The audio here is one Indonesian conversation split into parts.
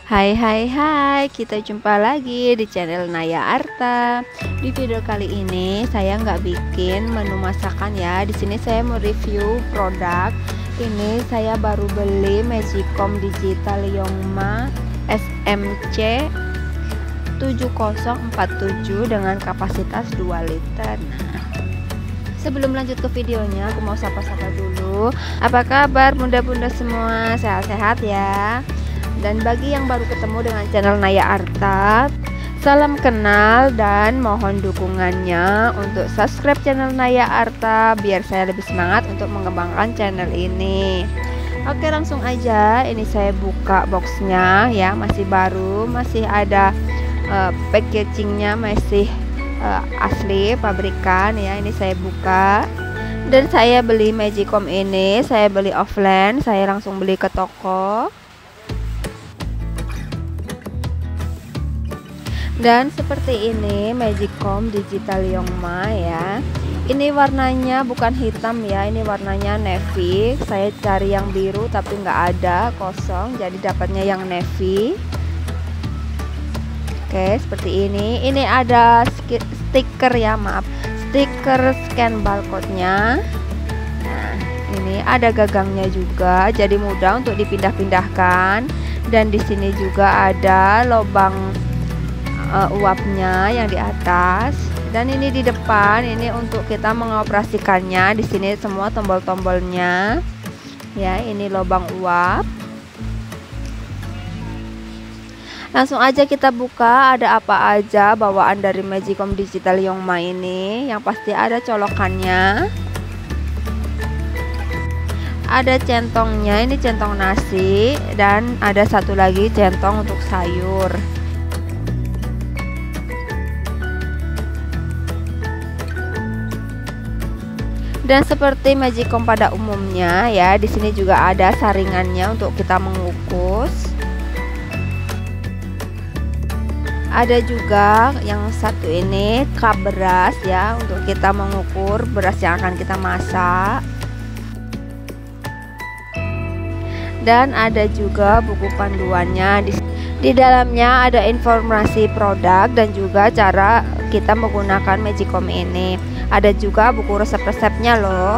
Hai hai hai, kita jumpa lagi di channel Naya Arta. Di video kali ini saya nggak bikin menu masakan ya. Di sini saya mau review produk. Ini saya baru beli Magicom Digital Yongma SMC 7047 dengan kapasitas 2 liter. Sebelum lanjut ke videonya, aku mau sapa-sapa dulu. Apa kabar bunda-bunda semua? Sehat-sehat ya. Dan bagi yang baru ketemu dengan channel Naya Arta, salam kenal dan mohon dukungannya untuk subscribe channel Naya Arta biar saya lebih semangat untuk mengembangkan channel ini. Oke, langsung aja. Ini saya buka boxnya ya, masih baru, masih ada packagingnya masih asli pabrikan ya. Ini saya buka dan saya beli Magicom ini, saya beli offline, saya langsung beli ke toko. Dan seperti ini Magicom Digital Yongma ya. Ini warnanya bukan hitam ya, ini warnanya navy. Saya cari yang biru tapi nggak ada, kosong, jadi dapatnya yang navy. Oke, seperti ini. Ini ada stiker ya, maaf, stiker scan barcode-nya. Nah, ini ada gagangnya juga, jadi mudah untuk dipindah-pindahkan. Dan di sini juga ada lubang uapnya yang di atas, dan ini di depan ini untuk kita mengoperasikannya. Di sini semua tombol-tombolnya ya, ini lubang uap. Langsung aja kita buka, ada apa aja bawaan dari Magicom Digital Yongma ini. Yang pasti ada colokannya, ada centongnya, ini centong nasi, dan ada satu lagi centong untuk sayur. Dan seperti Magicom pada umumnya ya, di sini juga ada saringannya untuk kita mengukus. Ada juga yang satu ini cup beras ya, untuk kita mengukur beras yang akan kita masak. Dan ada juga buku panduannya. Di dalamnya ada informasi produk dan juga cara kita menggunakan Magicom ini. Ada juga buku resep-resepnya loh.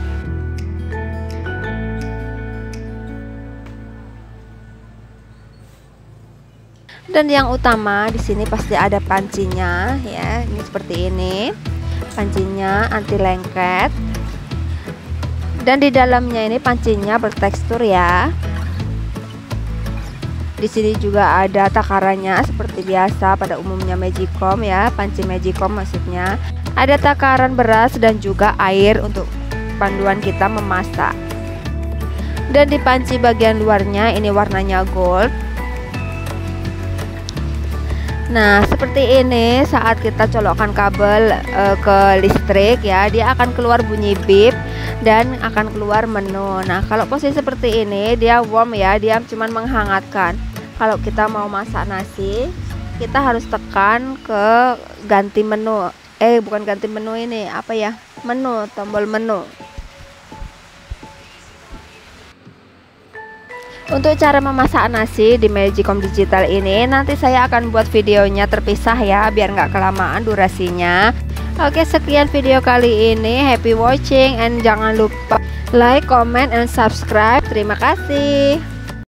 Dan yang utama di sini pasti ada pancinya ya. Ini seperti ini. Pancinya anti lengket. Dan di dalamnya ini pancinya bertekstur ya. Di sini juga ada takarannya seperti biasa pada umumnya Magicom ya, panci Magicom maksudnya. Ada takaran beras dan juga air untuk panduan kita memasak. Dan di panci bagian luarnya ini warnanya gold. Nah, seperti ini saat kita colokkan kabel ke listrik ya, dia akan keluar bunyi beep dan akan keluar menu. Nah, kalau posisi seperti ini dia warm ya, dia cuman menghangatkan. Kalau kita mau masak nasi, kita harus tekan ke ganti menu. Bukan ganti menu, ini apa ya? Menu, tombol menu. Untuk cara memasak nasi di Magicom Digital ini nanti saya akan buat videonya terpisah ya, biar nggak kelamaan durasinya. Oke, sekian video kali ini. Happy watching and jangan lupa like, comment, and subscribe. Terima kasih.